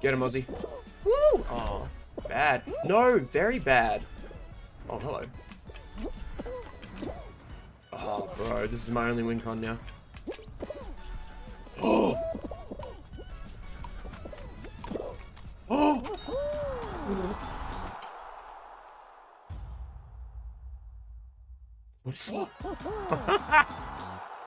Get him, Aussie. Woo! Oh, bad. No, very bad. Oh, hello. Oh, bro, this is my only win con now. Oh! Oh! What is he?